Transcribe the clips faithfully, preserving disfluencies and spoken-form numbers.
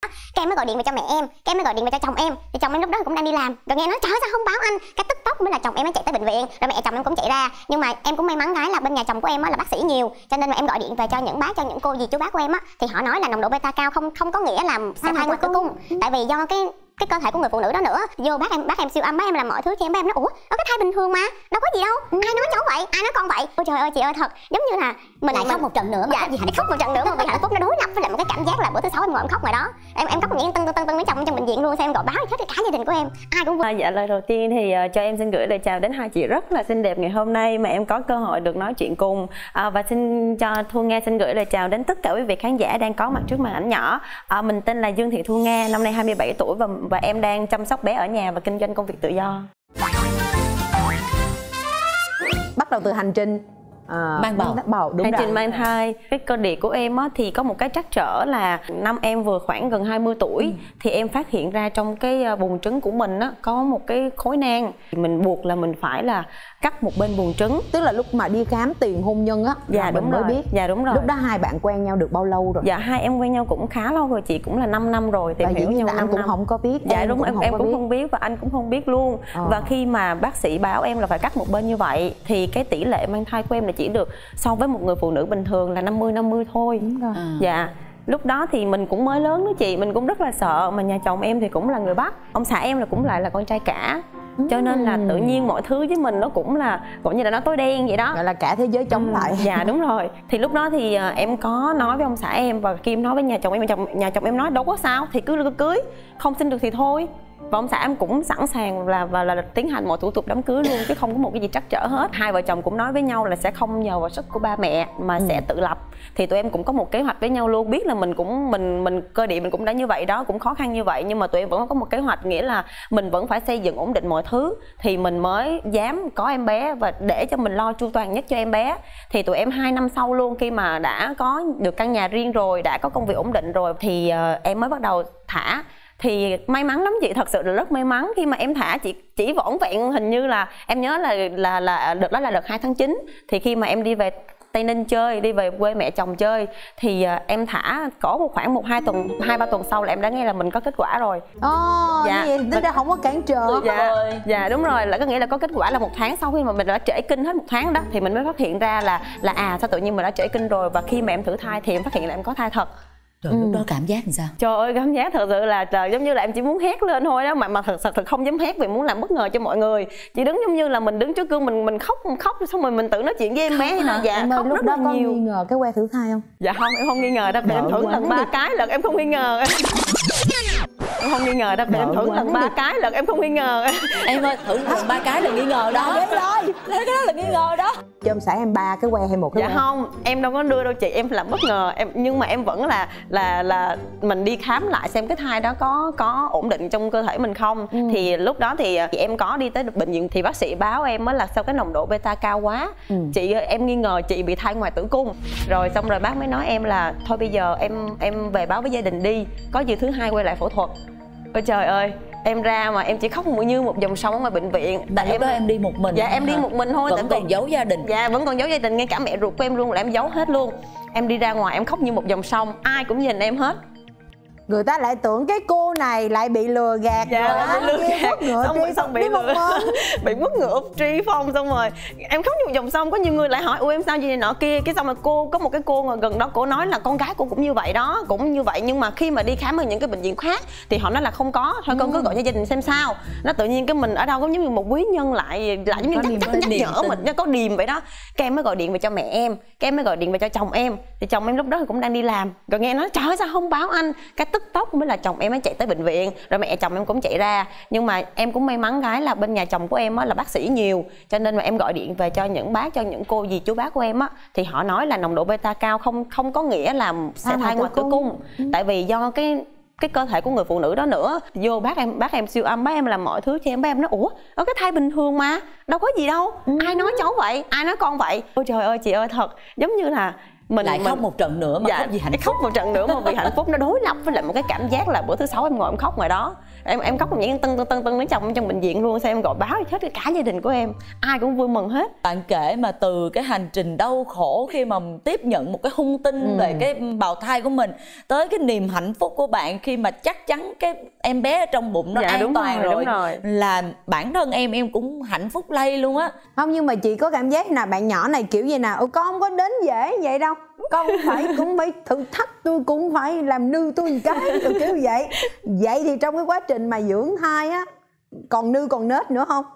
Cái em mới gọi điện về cho mẹ em, cái em mới gọi điện về cho chồng em. Thì chồng em lúc đó cũng đang đi làm, rồi nghe nói trời ơi, sao không báo anh. Cái tức tốc mới là chồng em mới chạy tới bệnh viện, rồi mẹ chồng em cũng chạy ra. Nhưng mà em cũng may mắn cái là bên nhà chồng của em á là bác sĩ nhiều, cho nên mà em gọi điện về cho những bác, cho những cô dì chú bác của em á, thì họ nói là nồng độ beta cao không không có nghĩa là sẽ thai ngoài tử cung. Tại vì do cái cái cơ thể của người phụ nữ đó nữa. Vô bác em bác em siêu âm, bác em làm mọi thứ cho em, bác em nói ủa nó cái thai bình thường mà, đâu có gì đâu, ai nói cháu vậy, ai nói con vậy. Ôi trời ơi chị ơi, thật giống như là mình lại khóc một trận nữa. Dạ, gì khóc một trận nữa mà vì hạnh phúc nó đối lập với lại một cái cảm giác là bữa thứ sáu em ngồi em khóc ngoài đó, em em khóc nghĩ tưng tưng tưng tưng với chồng trong bệnh viện luôn. Xem em gọi báo hết cả gia đình của em, ai cũng vui. Dạ, lời đầu tiên thì uh, cho em xin gửi lời chào đến hai chị rất là xinh đẹp ngày hôm nay mà em có cơ hội được nói chuyện cùng, uh, và xin cho Thu Nga xin gửi lời chào đến tất cả quý vị khán giả đang có mặt trước màn ảnh nhỏ. Uh, mình tên là Dương Thị Thu Nga, năm nay hai mươi bảy tuổi và và em đang chăm sóc bé ở nhà và kinh doanh công việc tự do. Bắt đầu từ hành trình À, mang bầu, bầu đúng hành rồi. trình mang thai. Cái cơ địa của em á, thì có một cái trắc trở là năm em vừa khoảng gần hai mươi tuổi ừ. thì em phát hiện ra trong cái buồng trứng của mình á, có một cái khối nang. Mình buộc là mình phải là cắt một bên buồng trứng. Tức là lúc mà đi khám tiền hôn nhân á, dạ đúng mới rồi. biết. Dạ đúng rồi. Lúc đó hai bạn quen nhau được bao lâu rồi? Dạ hai em quen nhau cũng khá lâu rồi chị, cũng là năm năm rồi, tìm hiểu nhau. Anh cũng năm. Không có biết. Dạ em đúng, cũng em không em có cũng biết. không biết và anh cũng không biết luôn. Ờ. Và khi mà bác sĩ báo em là phải cắt một bên như vậy thì cái tỷ lệ mang thai của em là chỉ được so với một người phụ nữ bình thường là năm mươi năm mươi thôi. Đúng rồi. À. Dạ. Lúc đó thì mình cũng mới lớn đó chị, mình cũng rất là sợ, mà nhà chồng em thì cũng là người Bắc, ông xã em là cũng lại là con trai cả, cho nên là tự nhiên mọi thứ với mình nó cũng là cũng như là nó tối đen vậy đó, gọi là cả thế giới chống lại. Dạ đúng rồi. Thì lúc đó thì em có nói với ông xã em và Kim nói với nhà chồng em, nhà chồng nhà chồng em nói đâu có sao thì cứ cưới, không sinh được thì thôi. Và ông xã em cũng sẵn sàng là và là, là tiến hành mọi thủ tục đám cưới luôn, chứ không có một cái gì trắc trở hết. Hai vợ chồng cũng nói với nhau là sẽ không nhờ vào sức của ba mẹ mà ừ. sẽ tự lập. Thì tụi em cũng có một kế hoạch với nhau luôn, biết là mình cũng mình mình cơ địa mình cũng đã như vậy đó, cũng khó khăn như vậy, nhưng mà tụi em vẫn có một kế hoạch, nghĩa là mình vẫn phải xây dựng ổn định mọi thứ thì mình mới dám có em bé và để cho mình lo chu toàn nhất cho em bé. Thì tụi em hai năm sau luôn, khi mà đã có được căn nhà riêng rồi, đã có công việc ổn định rồi thì uh, em mới bắt đầu thả. Thì may mắn lắm chị, thật sự là rất may mắn khi mà em thả chỉ chỉ vỏn vẹn, hình như là em nhớ là là là đợt đó là đợt hai tháng chín. Thì khi mà em đi về Tây Ninh chơi, đi về quê mẹ chồng chơi thì uh, em thả có một khoảng một hai tuần hai ba tuần sau là em đã nghe là mình có kết quả rồi. Ồ, oh, dạ, gì? Tức ra không có cản trở. Dạ, dạ đúng rồi, là có nghĩa là có kết quả là một tháng sau khi mà mình đã trễ kinh hết một tháng đó thì mình mới phát hiện ra là là à sao tự nhiên mình đã trễ kinh rồi. Và khi mà em thử thai thì em phát hiện là em có thai thật. Rồi ừ. lúc đó cảm giác làm sao? Trời ơi, cảm giác thật sự là trời, giống như là em chỉ muốn hét lên thôi đó, mà mà thật sự không dám hét vì muốn làm bất ngờ cho mọi người. Chỉ đứng giống như là mình đứng trước gương mình mình khóc khóc xong rồi mình tự nói chuyện với em bé hả? Dạ, em khóc lúc rất đó là có nhiều. nghi ngờ cái que thử thai không? Dạ không, em không nghi ngờ đâu, em thử lần ba cái lần em không nghi ngờ. Em không nghi ngờ đâu, em thử lần ba cái lần em không nghi ngờ. Em ơi, thử lần ba cái là nghi ngờ đó. Đúng rồi, cái đó là nghi ngờ đó. Cho ông xã em ba cái que hay một cái dạ que? Không, em đâu có đưa đâu chị, em làm bất ngờ em, nhưng mà em vẫn là là là mình đi khám lại xem cái thai đó có có ổn định trong cơ thể mình không. Ừ. Thì lúc đó thì chị em có đi tới bệnh viện thì bác sĩ báo em mới là sao cái nồng độ beta cao quá. Ừ. Chị em nghi ngờ chị bị thai ngoài tử cung. Rồi xong rồi bác mới nói em là thôi bây giờ em em về báo với gia đình đi, có gì thứ hai quay lại phẫu thuật. Ôi trời ơi, em ra mà em chỉ khóc như một dòng sông ở ngoài bệnh viện. Tại lúc đó em đi một mình. Dạ em đi một mình thôi. Vẫn còn giấu gia đình. Dạ vẫn còn giấu gia đình, ngay cả mẹ ruột của em luôn là em giấu hết luôn. Em đi ra ngoài em khóc như một dòng sông, ai cũng nhìn em hết. Người ta lại tưởng cái cô này lại bị lừa gạt. Dạ rồi bị lừa gạt ngựa xong rồi xong bị lừa bị mất ngựa truy phong. Xong rồi em khóc như một dòng sông, có nhiều người lại hỏi ui em sao gì này nọ kia. Cái xong rồi cô có một cái cô mà gần đó, cô nói là con gái cô cũng như vậy đó, cũng như vậy, nhưng mà khi mà đi khám ở những cái bệnh viện khác thì họ nói là không có, thôi con cứ gọi cho gia đình xem sao. Nó tự nhiên cái mình ở đâu cũng giống như một quý nhân lại lại giống như chắc chắc nhắc nhở mình, nó có điềm vậy đó. Cái em mới gọi điện về cho mẹ em, cái em mới gọi điện về cho chồng em. Thì chồng em lúc đó cũng đang đi làm, rồi nghe nói trời ơi sao không báo anh. Cái tức tốc mới là chồng em mới chạy tới bệnh viện, rồi mẹ chồng em cũng chạy ra. Nhưng mà em cũng may mắn cái là bên nhà chồng của em á là bác sĩ nhiều, cho nên mà em gọi điện về cho những bác, cho những cô dì chú bác của em á, thì họ nói là nồng độ beta cao không không có nghĩa là sẽ thai ngoài tử cung. Ừ. Tại vì do cái cái cơ thể của người phụ nữ đó nữa. Vô bác em bác em siêu âm, bác em làm mọi thứ cho em, bác em nói ủa nó cái thai bình thường mà, đâu có gì đâu, ừ. ai nói cháu vậy, ai nói con vậy. Ôi trời ơi chị ơi, thật giống như là mình lại khóc mình... một trận nữa mà dạ, khóc vì hạnh phúc. Khóc một trận nữa mà vì hạnh phúc nó đối lập với lại một cái cảm giác là bữa thứ sáu em ngồi em khóc ngoài đó, em em khóc những tưng tưng tưng tưng đến chồng trong bệnh viện luôn, xem em gọi báo hết cả gia đình của em, ai cũng vui mừng hết. Bạn kể mà từ cái hành trình đau khổ khi mà tiếp nhận một cái hung tin ừ. về cái bào thai của mình, tới cái niềm hạnh phúc của bạn khi mà chắc chắn cái em bé ở trong bụng nó dạ, an toàn rồi, rồi. Đúng rồi, là bản thân em em cũng hạnh phúc lây luôn á. Không, nhưng mà chị có cảm giác là bạn nhỏ này kiểu gì nào, con không có đến dễ vậy đâu, con phải cũng phải thử thách, tôi cũng phải làm nư tôi một cái kiểu kiểu vậy. Vậy thì trong cái quá trình mà dưỡng thai á, còn nư còn nết nữa không?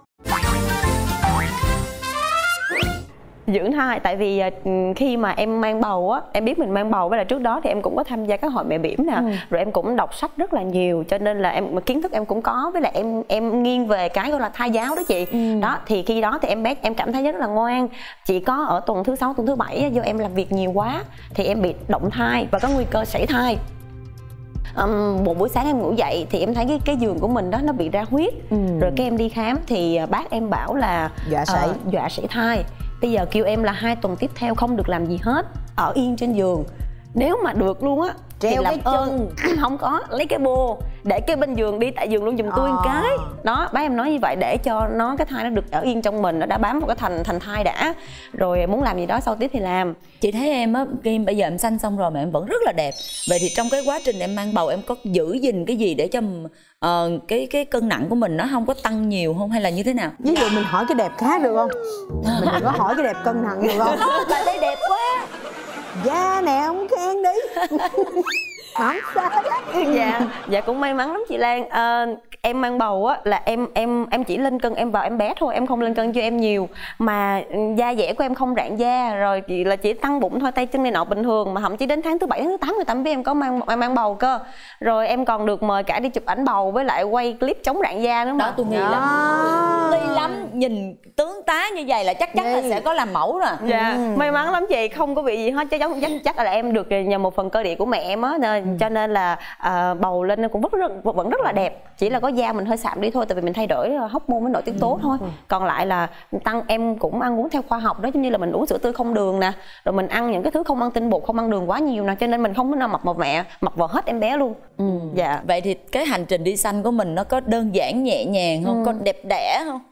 Dưỡng thai, tại vì khi mà em mang bầu á, em biết mình mang bầu, với lại trước đó thì em cũng có tham gia các hội mẹ bỉm nè, ừ. rồi em cũng đọc sách rất là nhiều, cho nên là em kiến thức em cũng có, với lại em em nghiêng về cái gọi là thai giáo đó chị. ừ. Đó thì khi đó thì em bé em cảm thấy rất là ngoan, chỉ có ở tuần thứ sáu tuần thứ bảy do em làm việc nhiều quá thì em bị động thai và có nguy cơ sảy thai. Um, một buổi sáng em ngủ dậy thì em thấy cái cái giường của mình đó nó bị ra huyết, ừ. rồi cái em đi khám thì bác em bảo là dọa sảy uh, dọa sảy thai. Bây giờ kêu em là hai tuần tiếp theo không được làm gì hết, ở yên trên giường. Nếu mà được luôn á treo thì làm cái ơn không có lấy cái bô để cái bên giường đi tại giường luôn giùm tôi một cái. Đó, bác em nói như vậy để cho nó cái thai nó được ở yên trong mình, nó đã bám vào cái thành thành thai đã, rồi muốn làm gì đó sau tiếp thì làm. Chị thấy em á, Kim bây giờ em sanh xong rồi mà em vẫn rất là đẹp. Vậy thì trong cái quá trình em mang bầu em có giữ gìn cái gì để cho uh, cái cái cân nặng của mình nó không có tăng nhiều không, hay là như thế nào? Ví dụ mình hỏi cái đẹp khác được không? Mình đừng có hỏi cái đẹp cân nặng được không? Tại đây đẹp quá. Da nè, không khen đi. Không sao đó. Dạ, dạ cũng may mắn lắm chị Lan. À, em mang bầu á là em em em chỉ lên cân em vào em bé thôi, em không lên cân cho em nhiều, mà da dẻ của em không rạn da, rồi chỉ là chỉ tăng bụng thôi, tay chân này nọ bình thường, mà thậm chí đến tháng thứ bảy tháng thứ tám người tắm với em có mang em mang bầu cơ, rồi em còn được mời cả đi chụp ảnh bầu với lại quay clip chống rạn da nữa mà. Đó tôi nghi lắm, nghi lắm, nhìn tướng tá như vậy là chắc chắn Nghi. là sẽ có làm mẫu rồi. Dạ, ừ. may mắn lắm chị, không có bị gì hết, chắc chắc chắc là em được nhờ một phần cơ địa của mẹ em á, nên cho nên là uh, bầu lên cũng rất, rất vẫn rất là đẹp, chỉ là có da mình hơi sạm đi thôi, tại vì mình thay đổi hormone với nội tiết tố ừ. thôi. Còn lại là tăng em cũng ăn uống theo khoa học đó, giống như là mình uống sữa tươi không đường nè, rồi mình ăn những cái thứ không ăn tinh bột, không ăn đường quá nhiều nè, cho nên mình không có nào mập một mẹ mập vào hết em bé luôn. ừ. Dạ. Vậy thì cái hành trình đi sanh của mình nó có đơn giản nhẹ nhàng không, ừ. có đẹp đẽ không?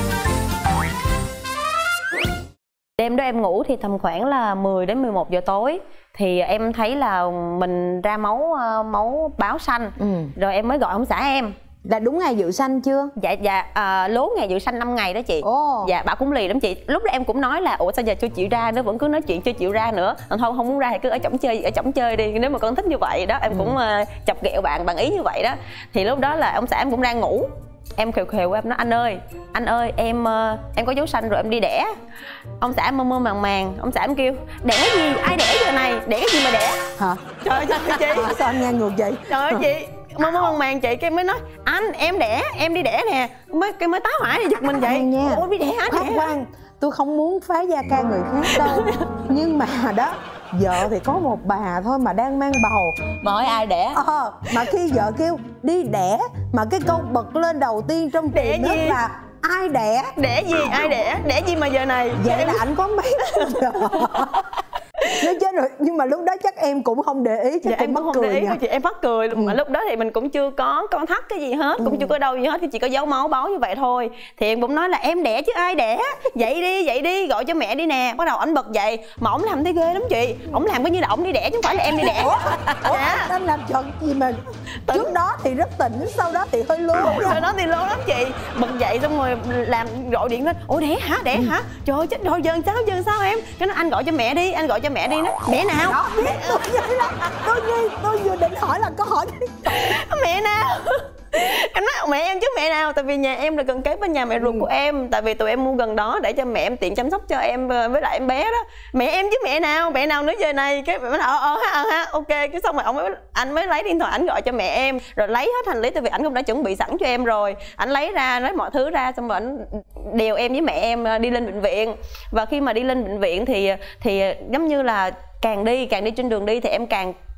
Đêm đó em ngủ thì tầm khoảng là mười đến mười một giờ tối thì em thấy là mình ra máu máu báo xanh, ừ. rồi em mới gọi ông xã em. Là đúng ngày dự sanh chưa? Dạ dạ à, lố ngày dự sanh năm ngày đó chị. oh. Dạ, bảo cũng lì lắm chị. Lúc đó em cũng nói là ủa sao giờ chưa chịu ra nữa, vẫn cứ nói chuyện chưa chịu ra nữa. Thôi không muốn ra thì cứ ở chổng chơi ở chổng chơi đi, nếu mà con thích như vậy đó. Em ừ. cũng uh, chọc ghẹo bạn bạn ý như vậy đó. Thì lúc đó là ông xã em cũng đang ngủ, em khều khều em nói anh ơi anh ơi em uh, em có dấu sanh rồi em đi đẻ. Ông xã em mơ mơ màng màng, ông xã em kêu đẻ gì, ai đẻ giờ này, đẻ cái gì mà đẻ hả? Trời ơi chị. Sao anh nghe ngược vậy? Trời ơi chị, mơ mơ màng màng chị, cái mới nói anh em đẻ, em đi đẻ nè, mới cái mới táo hỏa này giật mình vậy. Nha. Ủa đi đẻ hả? Khoan khoan, tôi không muốn phá gia ca người khác đâu, nhưng mà đó, vợ thì có một bà thôi mà đang mang bầu mà hỏi ai đẻ. ờ mà khi vợ kêu đi đẻ mà cái câu bật lên đầu tiên trong tiềm thức là ai đẻ. Đẻ gì, ai đẻ, đẻ gì mà giờ này. Vậy là anh có mấy giờ nói chết rồi, nhưng mà lúc đó chắc em cũng không để ý, chắc dạ, em mắc cũng không cười để ý nha. Chị, em mắc cười. Ừ. Mà lúc đó thì mình cũng chưa có con thắt cái gì hết, cũng ừ. chưa có đâu gì hết, thì chỉ có dấu máu báo như vậy thôi. Thì em cũng nói là em đẻ chứ ai đẻ, dậy đi dậy đi gọi cho mẹ đi nè. Bắt đầu anh bật dậy mà ổng làm thấy ghê lắm chị, ổng làm coi như là ổng đi đẻ chứ không phải là em đi đẻ. Ủa, dạ. Anh làm chuyện gì mà tỉnh. Trước đó thì rất tỉnh, sau đó thì hơi lố. Sau đó thì lố lắm chị, bật dậy xong rồi làm gọi điện lên, ủa đẻ hả đẻ hả, trời ơi chết rồi, giờ sao giờ sao em. Cái nói anh gọi cho mẹ đi, anh gọi cho mẹ đi. Nó mẹ nào đó, biết tôi vậy đó. Tôi nghi, tôi vừa định hỏi là có hỏi mẹ nào. Em nói mẹ em chứ mẹ nào, tại vì nhà em là gần kế bên nhà mẹ ruột ừ. của em, tại vì tụi em mua gần đó để cho mẹ em tiện chăm sóc cho em với lại em bé đó. Mẹ em chứ mẹ nào, mẹ nào nữa giờ này. Cái mẹ nói ờ ờ ha ha ok, cái xong rồi ông mới anh mới lấy điện thoại ảnh gọi cho mẹ em, rồi lấy hết hành lý, tại vì ảnh cũng đã chuẩn bị sẵn cho em rồi. Ảnh lấy ra nói mọi thứ ra, xong rồi ảnh đèo em với mẹ em đi lên bệnh viện. Và khi mà đi lên bệnh viện thì thì giống như là càng đi càng đi trên đường đi thì em càng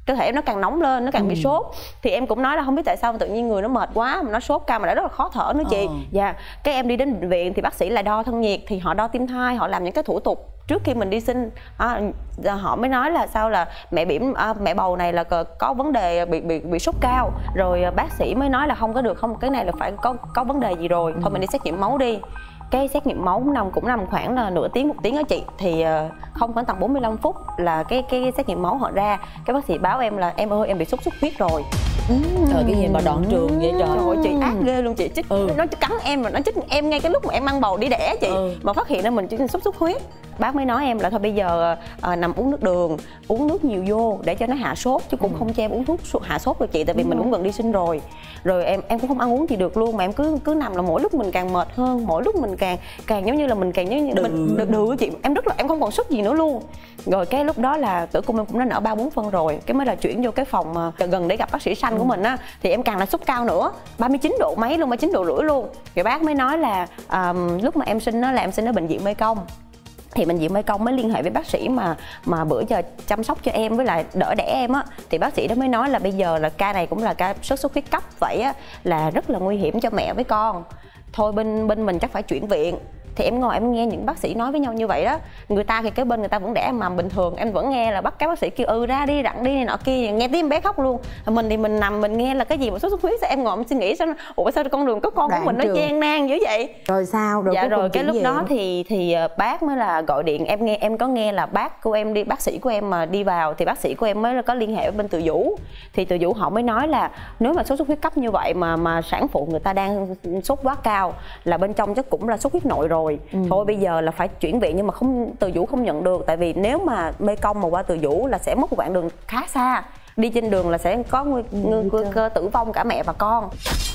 cơ thể nó càng nóng lên, nó càng ừ. bị sốt. Thì em cũng nói là không biết tại sao tự nhiên người nó mệt quá mà nó sốt cao mà đã rất là khó thở nữa chị. Dạ, yeah. Cái em đi đến bệnh viện thì bác sĩ lại đo thân nhiệt, thì họ đo tim thai, họ làm những cái thủ tục trước khi mình đi sinh. À, họ mới nói là sao là mẹ bỉm à, mẹ bầu này là có vấn đề bị bị bị sốt cao. Rồi bác sĩ mới nói là không có được, không cái này là phải có có vấn đề gì rồi, thôi mình đi xét nghiệm máu đi. Cái xét nghiệm máu nằm cũng nằm khoảng là nửa tiếng một tiếng đó chị, thì không khoảng tầm bốn mươi lăm phút là cái cái xét nghiệm máu họ ra. Cái bác sĩ báo em là em ơi em bị sốt xuất huyết rồi. Trời, cái gì mà đoạn trường vậy trời. Trời ơi chị, ác ghê luôn chị. Chích, ừ. Nó cắn em mà nó chích em ngay cái lúc mà em mang bầu đi đẻ chị. Ừ. Mà phát hiện ra mình chỉ sốt xuất huyết. Bác mới nói em là thôi bây giờ à, nằm uống nước đường, uống nước nhiều vô để cho nó hạ sốt, chứ cũng ừ. không cho em uống thuốc hạ sốt được chị, tại vì ừ. mình cũng gần đi sinh rồi. Rồi em em cũng không ăn uống gì được luôn, mà em cứ cứ nằm là mỗi lúc mình càng mệt hơn, mỗi lúc mình càng càng giống như là mình càng giống như mình được được chị. Em rất là em không còn sức gì nữa luôn. Rồi cái lúc đó là tử cung em cũng đã nở ba bốn phân rồi, cái mới là chuyển vô cái phòng mà gần để gặp bác sĩ sanh ừ. của mình á, thì em càng là sốt cao nữa, ba mươi chín độ mấy luôn, ba mươi chín độ rưỡi luôn. Rồi bác mới nói là um, lúc mà em sinh nó là em sinh ở bệnh viện Mekong. Thì bệnh viện Mekong mới liên hệ với bác sĩ mà mà bữa giờ chăm sóc cho em với lại đỡ đẻ em á, thì bác sĩ đó mới nói là bây giờ là ca này cũng là ca sốt xuất huyết cấp vậy á, là rất là nguy hiểm cho mẹ với con, thôi bên bên mình chắc phải chuyển viện. Thì em ngồi em nghe những bác sĩ nói với nhau như vậy đó, người ta thì cái bên người ta vẫn đẻ mầm bình thường, em vẫn nghe là bắt các bác sĩ kêu ừ ra đi rặn đi này nọ kia, nghe tiếng bé khóc luôn. Mình thì mình nằm mình nghe là cái gì mà sốt xuất huyết, sao em ngồi em suy nghĩ sao ủa sao con đường có con của mình nó gian nan dữ vậy. Rồi sao rồi? Dạ rồi cái lúc gì? Đó thì thì bác mới là gọi điện, em nghe em có nghe là bác của em đi bác sĩ của em mà đi vào, thì bác sĩ của em mới có liên hệ với bên Từ Dũ. Thì Từ Dũ họ mới nói là nếu mà sốt xuất huyết cấp như vậy mà mà sản phụ người ta đang sốt quá cao là bên trong chắc cũng là sốt huyết nội rồi. Ừ. Thôi bây giờ là phải chuyển viện, nhưng mà không Từ Dũ không nhận được, tại vì nếu mà Mekong mà qua Từ Dũ là sẽ mất một đoạn đường khá xa, đi trên đường là sẽ có nguy, nguy cơ, cơ tử vong cả mẹ và con.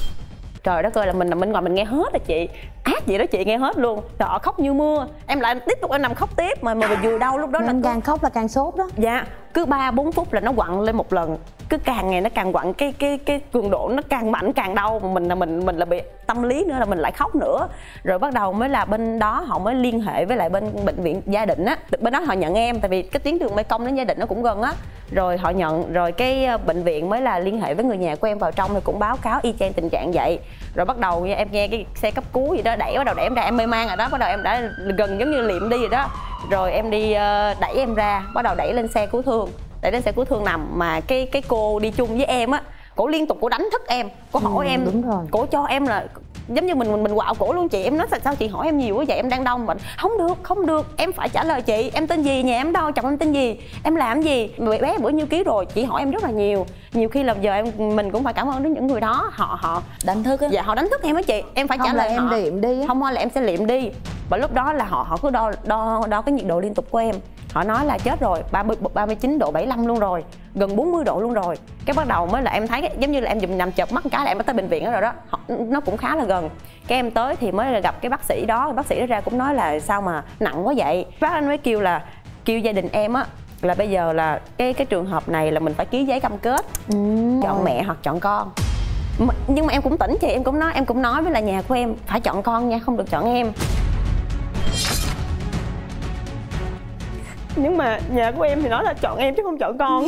Trời đất ơi, là mình là mình ngồi mình nghe hết rồi chị, ác gì đó chị, nghe hết luôn. Trời ơi, khóc như mưa, em lại tiếp tục em nằm khóc tiếp mà mà vừa đau lúc đó là càng khóc là càng sốt đó. Dạ, cứ ba bốn phút là nó quặn lên một lần, cứ càng ngày nó càng quặn, cái cái cái cường độ nó càng mạnh càng đau, mà mình là mình mình là bị tâm lý nữa là mình lại khóc nữa. Rồi bắt đầu mới là bên đó họ mới liên hệ với lại bên bệnh viện Gia Định á, bên đó họ nhận em, tại vì cái tuyến đường Mekong đến Gia Định nó cũng gần á. Rồi họ nhận, rồi cái bệnh viện mới là liên hệ với người nhà của em vào trong, thì cũng báo cáo y chang tình trạng vậy. Rồi bắt đầu em nghe cái xe cấp cứu gì đó đẩy, bắt đầu đẩy em ra, em mê man rồi đó, bắt đầu em đã gần giống như liệm đi rồi đó. Rồi em đi đẩy em ra, bắt đầu đẩy lên xe cứu thương, đẩy lên xe cứu thương nằm, mà cái cái cô đi chung với em á, cổ liên tục cổ đánh thức em, cổ hỏi ừ, em, đúng rồi. Cổ cho em là giống như mình mình mình quạo cổ luôn chị. Em nói sao, sao chị hỏi em nhiều quá vậy, em đang đau bệnh. Không được, không được, em phải trả lời chị, em tên gì, nhà em đâu, chồng em tên gì, em làm gì, bé bữa nhiêu ký rồi. Chị hỏi em rất là nhiều, nhiều khi là giờ em mình cũng phải cảm ơn đến những người đó, họ họ đánh thức á. Dạ họ đánh thức em á chị, em phải không trả lời em họ. liệm đi, không là em sẽ liệm đi. Và lúc đó là họ họ cứ đo đo đo cái nhiệt độ liên tục của em. Họ nói là chết rồi, ba mươi chín độ bảy mươi lăm luôn rồi, gần bốn mươi độ luôn rồi. Cái bắt đầu mới là em thấy cái, giống như là em dùng nằm chợp mắt cái là em tới bệnh viện đó rồi đó. Họ, nó cũng khá là gần. Cái em tới thì mới là gặp cái bác sĩ đó, bác sĩ đó ra cũng nói là sao mà nặng quá vậy. Bác anh mới kêu là kêu gia đình em á là bây giờ là cái cái trường hợp này là mình phải ký giấy cam kết ừ. chọn mẹ hoặc chọn con. Nhưng mà em cũng tỉnh chị, em cũng nói em cũng nói với là nhà của em phải chọn con nha, không được chọn em. Nhưng mà nhà của em thì nói là chọn em chứ không chọn con.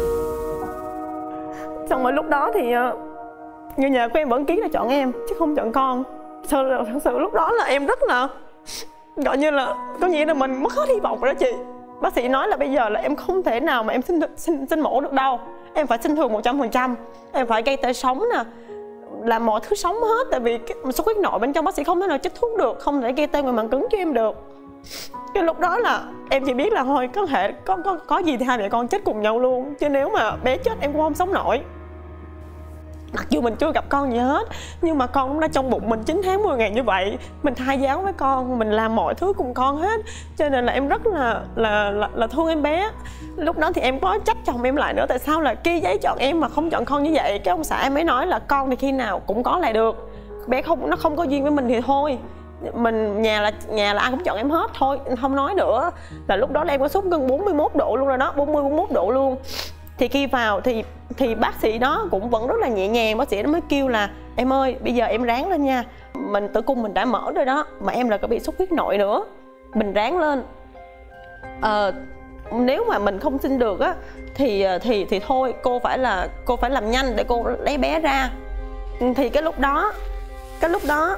Xong rồi lúc đó thì người nhà của em vẫn ký là chọn em chứ không chọn con. Thật sự lúc đó là em rất là gọi như là có nghĩa là mình mất hết hy vọng rồi đó chị. Bác sĩ nói là bây giờ là em không thể nào mà em sinh sinh, sinh mổ được đâu, em phải sinh thường một trăm phần trăm, em phải gây tê sống nè, làm mọi thứ sống hết, tại vì xuất huyết nội bên trong bác sĩ không thể nào chích thuốc được, không thể gây tê ngoài màng cứng cho em được. Cái lúc đó là em chỉ biết là thôi có thể có có có gì thì hai mẹ con chết cùng nhau luôn, chứ nếu mà bé chết em cũng không sống nổi. Mặc dù mình chưa gặp con gì hết, nhưng mà con cũng đã trong bụng mình chín tháng mười ngày như vậy, mình thai giáo với con, mình làm mọi thứ cùng con hết, cho nên là em rất là là là, là thương em bé. Lúc đó thì em có trách chồng em lại nữa, tại sao là ký giấy chọn em mà không chọn con như vậy. Cái ông xã em mới nói là con thì khi nào cũng có lại được, bé không nó không có duyên với mình thì thôi, mình nhà là nhà là ai cũng chọn em hết thôi, không nói nữa. Là lúc đó là em có sốt gần bốn mươi mốt độ luôn rồi đó, bốn mươi bốn mươi mốt độ luôn. Thì khi vào thì thì bác sĩ đó cũng vẫn rất là nhẹ nhàng, bác sĩ đó mới kêu là em ơi bây giờ em ráng lên nha, mình tử cung mình đã mở rồi đó, mà em là có bị xuất huyết nội nữa, mình ráng lên. Ờ, nếu mà mình không sinh được á thì thì thì thôi cô phải là cô phải làm nhanh để cô lấy bé ra. Thì cái lúc đó cái lúc đó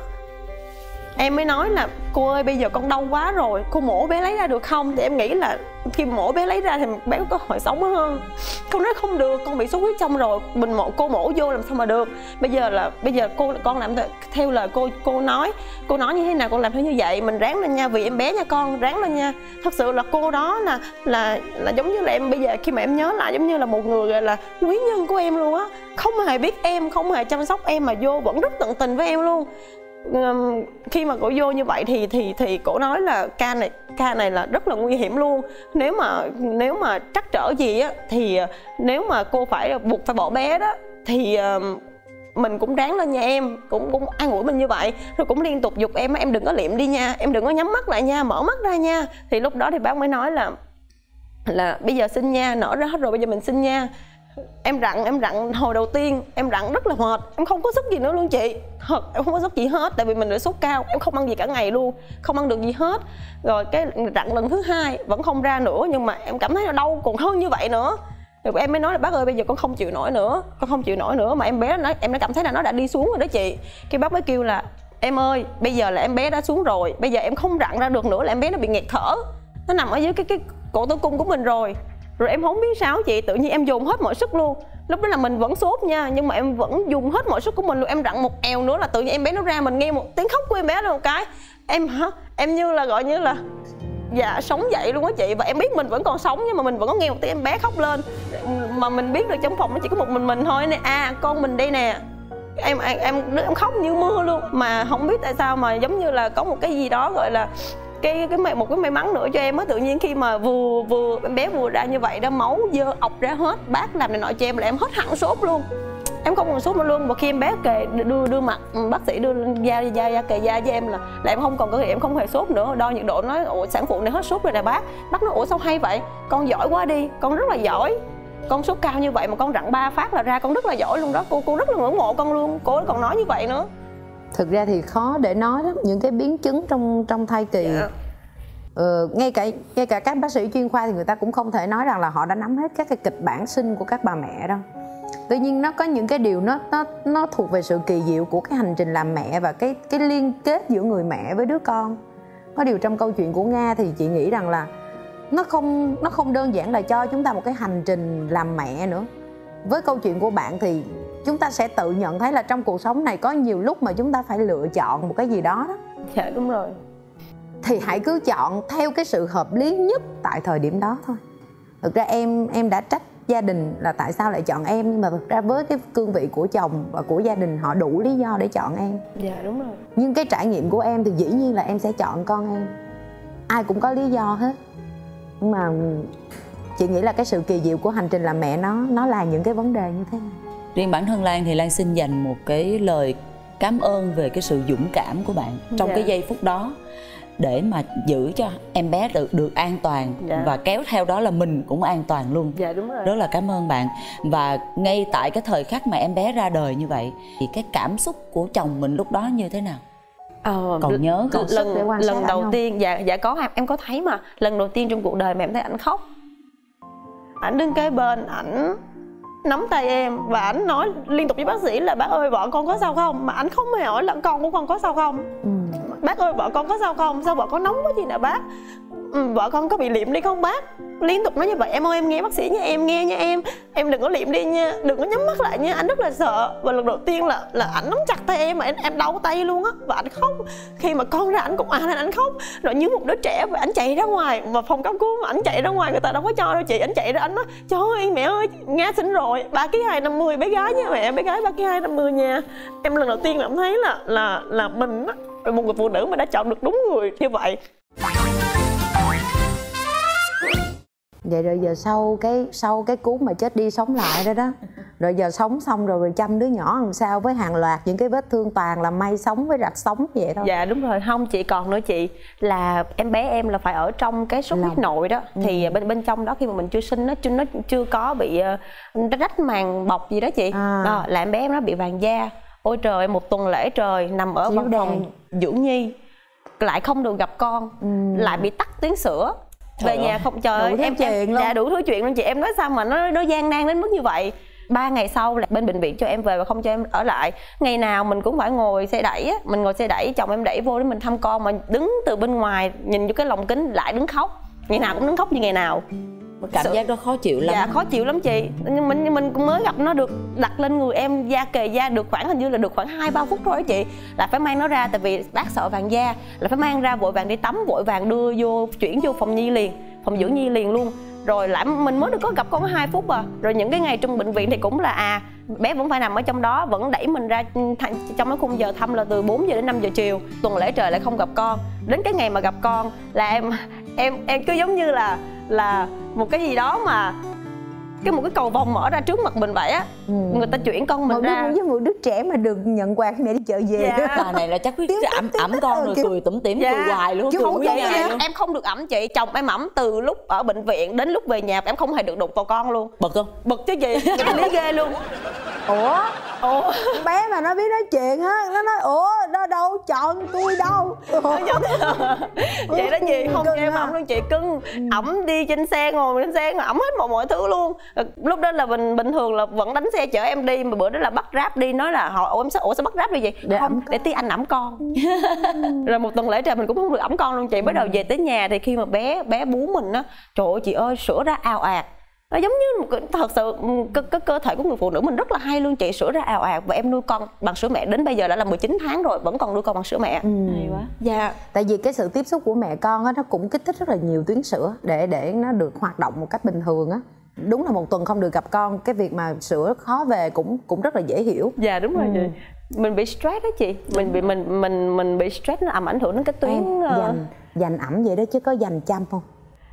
em mới nói là cô ơi bây giờ con đau quá rồi, cô mổ bé lấy ra được không? Thì em nghĩ là khi mổ bé lấy ra thì bé có cơ hội sống hơn. Con nói không được, con bị xuất huyết trong rồi, mình mổ cô mổ vô làm sao mà được. Bây giờ là bây giờ cô con làm theo lời cô cô nói, cô nói như thế nào con làm theo như vậy, mình ráng lên nha, vì em bé nha con, ráng lên nha. Thật sự là cô đó là là là giống như là em bây giờ khi mà em nhớ lại giống như là một người gọi là quý nhân của em luôn á, không hề biết em, không hề chăm sóc em mà vô vẫn rất tận tình với em luôn. Um, khi mà cổ vô như vậy thì thì thì cổ nói là ca này ca này là rất là nguy hiểm luôn, nếu mà nếu mà trắc trở gì á thì nếu mà cô phải buộc phải bỏ bé đó thì um, mình cũng ráng lên nha em, cũng cũng an ủi mình như vậy, rồi cũng liên tục giục em em đừng có liệm đi nha, em đừng có nhắm mắt lại nha, mở mắt ra nha. Thì lúc đó thì bác mới nói là là bây giờ sinh nha, nở ra hết rồi, bây giờ mình sinh nha. Em rặn, em rặn hồi đầu tiên em rặn rất là mệt, em không có sức gì nữa luôn chị. Thật, em không có sức gì hết, tại vì mình đã sốt cao, em không ăn gì cả ngày luôn, không ăn được gì hết. Rồi cái rặn lần thứ hai vẫn không ra nữa, nhưng mà em cảm thấy là đau còn hơn như vậy nữa. Rồi em mới nói là bác ơi bây giờ con không chịu nổi nữa, con không chịu nổi nữa. Mà em bé nó, em đã cảm thấy là nó đã đi xuống rồi đó chị. Cái bác mới kêu là em ơi bây giờ là em bé đã xuống rồi, bây giờ em không rặn ra được nữa là em bé nó bị nghẹt thở, nó nằm ở dưới cái cái cổ tử cung của mình rồi. Rồi em không biết sao chị, tự nhiên em dùng hết mọi sức luôn. Lúc đó là mình vẫn sốt nha, nhưng mà em vẫn dùng hết mọi sức của mình luôn. Em rặn một èo nữa là tự nhiên em bé nó ra, mình nghe một tiếng khóc của em bé lên một cái. Em hả? Em như là gọi như là dạ sống dậy luôn á chị. Và em biết mình vẫn còn sống, nhưng mà mình vẫn có nghe một tiếng em bé khóc lên. Mà mình biết được trong phòng nó chỉ có một mình mình thôi nè. À con mình đây nè. Em em em, em khóc như mưa luôn. Mà không biết tại sao mà giống như là có một cái gì đó gọi là cái cái một cái may mắn nữa cho em á. Tự nhiên khi mà vừa vừa em bé vừa ra như vậy đó, máu dơ ọc ra hết, bác làm này nọ cho em là em hết hẳn sốt luôn, em không còn sốt nữa luôn. Và khi em bé kề đưa đưa mặt bác sĩ đưa da da da kề da cho em là là em không còn có gì, em không hề sốt nữa. Đo nhiệt độ nói ủa sản phụ này hết sốt rồi nè bác. Bác nói ủa sao hay vậy, con giỏi quá đi, con rất là giỏi, con sốt cao như vậy mà con rặn ba phát là ra, con rất là giỏi luôn đó. Cô cô rất là ngưỡng mộ con luôn, cô còn nói như vậy nữa. Thực ra thì khó để nói lắm, những cái biến chứng trong trong thai kỳ. Dạ. Ờ, ngay cả ngay cả các bác sĩ chuyên khoa thì người ta cũng không thể nói rằng là họ đã nắm hết các cái kịch bản sinh của các bà mẹ đâu. Tuy nhiên nó có những cái điều nó nó nó thuộc về sự kỳ diệu của cái hành trình làm mẹ và cái cái liên kết giữa người mẹ với đứa con. Có điều trong câu chuyện của Nga thì chị nghĩ rằng là nó không nó không đơn giản là cho chúng ta một cái hành trình làm mẹ nữa. Với câu chuyện của bạn thì chúng ta sẽ tự nhận thấy là trong cuộc sống này có nhiều lúc mà chúng ta phải lựa chọn một cái gì đó đó. Dạ đúng rồi. Thì hãy cứ chọn theo cái sự hợp lý nhất tại thời điểm đó thôi. Thực ra em em đã trách gia đình là tại sao lại chọn em, nhưng mà thực ra với cái cương vị của chồng và của gia đình họ đủ lý do để chọn em. Dạ đúng rồi. Nhưng cái trải nghiệm của em thì dĩ nhiên là em sẽ chọn con em. Ai cũng có lý do hết. Nhưng mà chị nghĩ là cái sự kỳ diệu của hành trình làm mẹ nó nó là những cái vấn đề như thế này. Riêng bản thân Lan thì Lan xin dành một cái lời cảm ơn về cái sự dũng cảm của bạn trong dạ. cái giây phút đó, để mà giữ cho em bé được, được an toàn. Dạ. Và kéo theo đó là mình cũng an toàn luôn. Dạ đúng rồi. Rất là cảm ơn bạn. Và ngay tại cái thời khắc mà em bé ra đời như vậy thì cái cảm xúc của chồng mình lúc đó như thế nào? Ờ, còn nhớ không? Lần, lần đầu tiên dạ dạ có em có thấy mà lần đầu tiên trong cuộc đời mà em thấy ảnh khóc. Ảnh đứng kế bên, ảnh nắm tay em và ảnh nói liên tục với bác sĩ là bác ơi vợ con có sao không, mà ảnh không hề hỏi là con của con có sao không. Ừ. Bác ơi vợ con có sao không, sao vợ con nóng quá gì nè bác. Ừ, vợ con có bị liệm đi không bác. Liên tục nói như vậy. Em ơi em nghe bác sĩ nha, em nghe nha em em đừng có liệm đi nha, đừng có nhắm mắt lại nha, anh rất là sợ. Và lần đầu tiên là là ảnh nắm chặt tay em mà em, em đau tay luôn á. Và ảnh khóc, khi mà con ra ảnh cũng à lên ảnh khóc rồi như một đứa trẻ. Và ảnh chạy ra ngoài mà phòng cấp cứu, mà ảnh chạy ra ngoài người ta đâu có cho đâu chị. Ảnh chạy ra ảnh nói trời ơi mẹ ơi Nga sinh rồi, ba ký hai năm mươi bé gái nha mẹ, bé gái ba ký hai năm mươi nha. Em lần đầu tiên là em thấy là là là mình á, một người phụ nữ mà đã chọn được đúng người như vậy. Vậy rồi giờ sau cái sau cái cú mà chết đi sống lại đó đó, rồi giờ sống xong rồi, rồi chăm đứa nhỏ làm sao với hàng loạt những cái vết thương toàn là may sống với rạch sống vậy thôi. Dạ đúng rồi, không chị còn nữa chị, là em bé em là phải ở trong cái xuất huyết nội đó. Ừ. Thì bên bên trong đó khi mà mình chưa sinh nó chưa nó chưa có bị uh, rách màng bọc gì đó chị. À. Đó, là em bé em nó bị vàng da. Ôi trời, một tuần lễ trời nằm ở văn phòng dưỡng nhi, lại không được gặp con. Ừ. Lại bị tắc tuyến sữa. Về nhà không trời ơi, em em dạ đủ thứ chuyện luôn chị. Em nói sao mà nó nó gian nan đến mức như vậy. Ba ngày sau là bên bệnh viện cho em về và không cho em ở lại. Ngày nào mình cũng phải ngồi xe đẩy á, mình ngồi xe đẩy, chồng em đẩy vô để mình thăm con, mà đứng từ bên ngoài nhìn vô cái lồng kính lại đứng khóc. Ngày nào cũng đứng khóc như ngày nào. Cảm giác đó khó chịu lắm. Dạ khó chịu lắm chị. Nhưng mình mình cũng mới gặp nó được, đặt lên người em da kề da được khoảng hình như là được khoảng hai ba phút thôi đó chị, là phải mang nó ra, tại vì bác sợ vàng da, là phải mang ra vội vàng đi tắm, vội vàng đưa vô chuyển vô phòng nhi liền, phòng dưỡng nhi liền luôn. Rồi lại mình mới được có gặp con hai phút à. Rồi những cái ngày trong bệnh viện thì cũng là à bé vẫn phải nằm ở trong đó, vẫn đẩy mình ra trong cái khung giờ thăm là từ bốn giờ đến năm giờ chiều. Tuần lễ trời lại không gặp con. Đến cái ngày mà gặp con là em em em cứ giống như là là một cái gì đó mà cái một cái cầu vồng mở ra trước mặt mình vậy á. Ừ. Người ta chuyển con mình một ra đứa, với một đứa trẻ mà được nhận quà mẹ đi chợ về. Dạ. Bà này là chắc biết ẩm ẩm con rồi, cười tủm tỉm, dạ. cười hoài luôn. Chứ không vậy em, em không được ẩm chị. Chồng em ẩm từ lúc ở bệnh viện đến lúc về nhà em không hề được đụng vào con luôn. Bực không? Bực chứ gì. Em lý ghê luôn. Ủa? Ủa? Con bé mà nó biết nói chuyện á, nó nói ủa đó đâu chọn tôi đâu. Vậy đó gì không cho em ẩm luôn chị, cưng. Ẩm đi trên xe, ngồi trên xe ẩm hết mọi mọi thứ luôn. Lúc đó là bình bình thường là vẫn đánh xe chở em đi, mà bữa đó là bắt Grab đi, nói là họ ủa em sao ủa sao bắt Grab đi vậy? Để không để tí anh ẩm con. Rồi một tuần lễ trời mình cũng không được ẩm con luôn chị. Bắt đầu về tới nhà thì khi mà bé bé bú mình á, trời ơi chị ơi, sữa ra ào ạt. Nó giống như một cái, thật sự cái, cái cơ thể của người phụ nữ mình rất là hay luôn chị, sữa ra ào ạt. Và em nuôi con bằng sữa mẹ đến bây giờ đã là mười chín tháng rồi, vẫn còn nuôi con bằng sữa mẹ. Ừ. Hay quá. Dạ. Tại vì cái sự tiếp xúc của mẹ con á, nó cũng kích thích rất là nhiều tuyến sữa để để nó được hoạt động một cách bình thường á. Đúng là một tuần không được gặp con, cái việc mà sữa khó về cũng cũng rất là dễ hiểu. Dạ đúng rồi. Ừ. Chị mình bị stress đó chị, mình bị mình mình mình bị stress, nó làm ảnh hưởng đến cái tuyến. Em, dành dành ẩm vậy đó chứ có dành chăm không?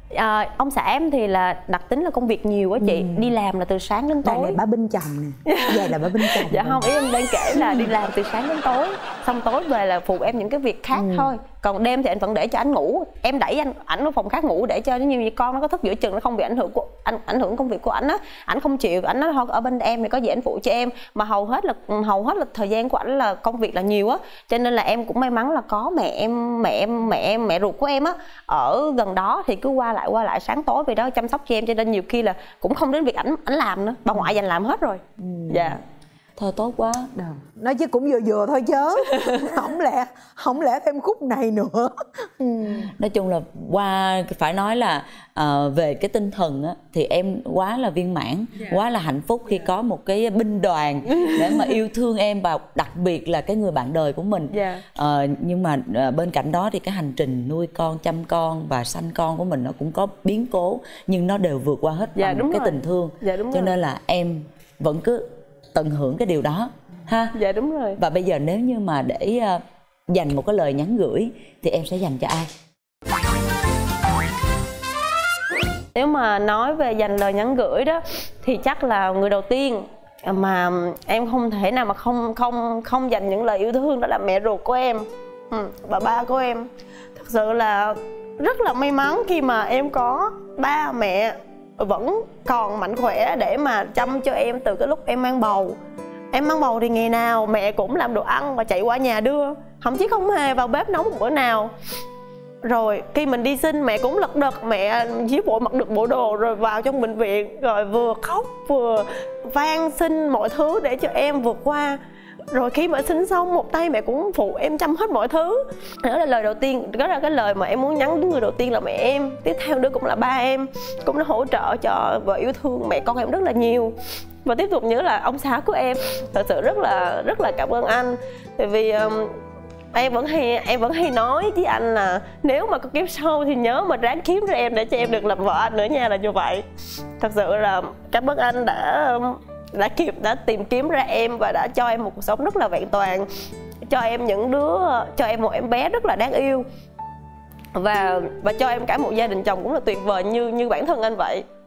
À, ông xã em thì là đặc tính là công việc nhiều quá chị. Ừ. Đi làm là từ sáng đến tối. Đây này bá binh chồng nè. Vậy là bá binh chồng. Dạ không, ý em đang kể là đi làm từ sáng đến tối, xong tối về là phụ em những cái việc khác. Ừ. Thôi còn đêm thì anh vẫn để cho anh ngủ, em đẩy anh ảnh ở phòng khác ngủ để cho như vậy con nó có thức giữa chừng, nó không bị ảnh hưởng của anh, ảnh hưởng công việc của ảnh á. Ảnh không chịu, ảnh nói thôi ở bên em thì có gì anh phụ cho em, mà hầu hết là hầu hết là thời gian của ảnh là công việc là nhiều á, cho nên là em cũng may mắn là có mẹ em mẹ em mẹ em mẹ ruột của em á ở gần đó, thì cứ qua lại qua lại sáng tối về đó chăm sóc cho em, cho nên nhiều khi là cũng không đến việc ảnh ảnh làm nữa, bà ngoại dành làm hết rồi. Ừ. Dạ. Thôi tốt quá. Đâu. Nói chứ cũng vừa vừa thôi chớ. Không lẽ không lẽ thêm khúc này nữa. Ừ. Nói chung là qua phải nói là uh, về cái tinh thần á, thì em quá là viên mãn, yeah. quá là hạnh phúc khi yeah. có một cái binh đoàn để mà yêu thương em, và đặc biệt là cái người bạn đời của mình. Yeah. Uh, nhưng mà uh, bên cạnh đó thì cái hành trình nuôi con, chăm con và sanh con của mình nó cũng có biến cố, nhưng nó đều vượt qua hết yeah, bằng cái rồi. tình thương. Yeah, đúng cho rồi. Nên là em vẫn cứ tận hưởng cái điều đó ha. Dạ đúng rồi. Và bây giờ nếu như mà để uh, dành một cái lời nhắn gửi thì em sẽ dành cho ai? Nếu mà nói về dành lời nhắn gửi đó thì chắc là người đầu tiên mà em không thể nào mà không không không dành những lời yêu thương, đó là mẹ ruột của em, ừ, bà ba của em. Thật sự là rất là may mắn khi mà em có ba mẹ vẫn còn mạnh khỏe để mà chăm cho em từ cái lúc em mang bầu. Em mang bầu thì ngày nào mẹ cũng làm đồ ăn và chạy qua nhà đưa, thậm chí không hề vào bếp nấu một bữa nào. Rồi khi mình đi sinh mẹ cũng lật đật, mẹ dưới bộ mặc được bộ đồ rồi vào trong bệnh viện, rồi vừa khóc vừa van xin mọi thứ để cho em vượt qua. Rồi khi mà sinh xong một tay mẹ cũng phụ em chăm hết mọi thứ. Đó là lời đầu tiên, đó là cái lời mà em muốn nhắn đến người đầu tiên là mẹ em. Tiếp theo nữa cũng là ba em, cũng đã hỗ trợ cho và yêu thương mẹ con em rất là nhiều. Và tiếp tục nhớ là ông xã của em, thật sự rất là rất là cảm ơn anh. Tại vì um, em vẫn hay em vẫn hay nói với anh là nếu mà có kiếp sau thì nhớ mà ráng kiếm cho em để cho em được làm vợ anh nữa nha, là như vậy. Thật sự là cảm ơn anh đã đã kịp đã tìm kiếm ra em và đã cho em một cuộc sống rất là vẹn toàn, cho em những đứa cho em một em bé rất là đáng yêu, và và cho em cả một gia đình chồng cũng là tuyệt vời như như bản thân anh vậy.